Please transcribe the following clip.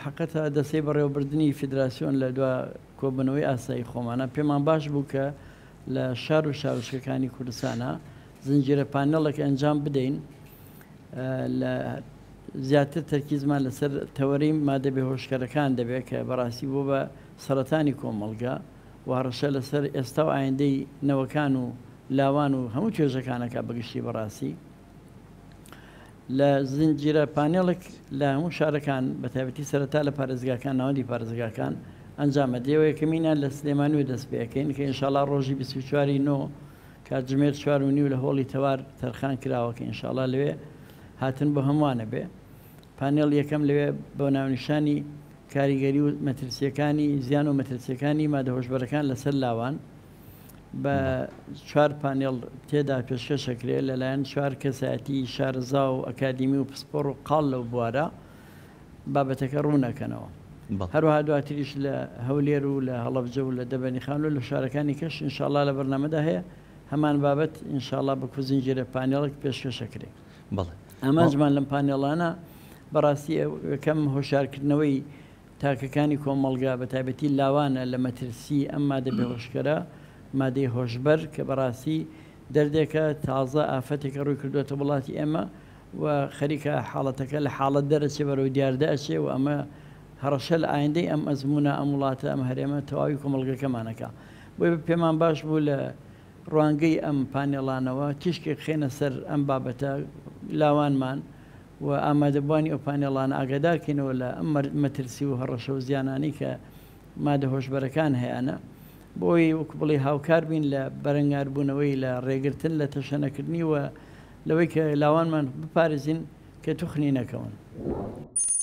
حقەتە دەسەی بەڕێوەبردننی فیدراسیۆن لە دو کۆبنەوەی ئاسایی خۆمانە پێمان باش بوو کە لە شار و شارشکەکانی کوردستانە زنجیرە پانێڵێک ئەنجام بدەین لە زیاتر تەرکیزمان لەسەر تەوەرەی مادە بێهۆشکارەکان دەبێت کە بەڕاستی بۆ بە سەرەتانی کۆمەڵگا و هەڕەشە لەسەر ئێستا و ئایندەی نەوەکان و لاوان و هەموو توێژەکانەکە بەگشتی بەڕاستی لە زنجیرە پانێڵێک لە هەموو شارەکان بە تایبەتی سەرەتا لە پارێزگاکان ناوەندی پارێزگاکان ئەنجامە دێەوە یەکەمینیان لە سلێمانی و دەست پێەکەین کە ئینشاڵا ڕۆژی 24 نۆ کاتژمێر 4:30 لە هۆڵی تەوار تەرخان کراوە کە ئینشاڵا لەوێ هاتن بۆ هەمووانە بێ پانێڵ یەکەم لەوێ بۆ ناونیشانی کاریگەری و مەترسیەکانی زیان و مەترسیەکانی مادەهۆشبەرەکان لەسەر لاوان بە 4 پانێڵ تێدا پێشکەشەکرێت لەلایەن 4 کەسایەتی شارەزا و ئەکادیمی و پسپۆڕ و قاڵ لەو بوارە بابەتەکە ڕوونەکەنەوە هەروەها دواتریش لە هەولێر و لە هەڵەبجە و لە دەبەنیخان و لە شارەکانی کەش ئینشاڵا لە بەرنامەدا هەیە هەمان بابەت ئینشاڵا بە کوزنجیرە پانێڵێک پێشکەشەکرێت ئەمانجمان لەم پانێڵانە بەڕاستی یەکەم هۆشارکردنەوەی تاکەکانی کۆمەڵگا بە تایبەتی لاوانە لە مەترسی ئەم مادە بێهۆشکەرە مادەی هۆشبەر کە بەڕاستی دەردێکە تازە ئافەتێکە ڕووی کردوێتە وڵاتی ئێمە و خەریکە حاڵەتەکە لە حاڵەت دەرەچێ بەرەو دیاردە ئەچێ و ئەمە هەڕەشە لە ئایندەی ئەم ئەزمونە ئەم وڵاتە ئەم هەرێمە تەواوی کۆمەڵگەکەمانەکە بۆی پێمان باش بوو لە ڕوانگەی ئەم پانێڵانەوە تیشکێک خێنە سەر ئەم بابەتە لاوانمان و ئامادەبوانی ئەو پانێڵانە ئاگادارکەینەوە لە ئەم مەترسی و هەڕەشە و زیانانی کە مادە هۆشبەرەکان هەیەە بۆی وەکو بڵێ هاوکار بین لە بەرەنگاربوونەوەی لە ڕێگرتن لە تەشەنەکردنی و لەوەی کە لاوانمان بپارێزین کە توخنی نەکەون.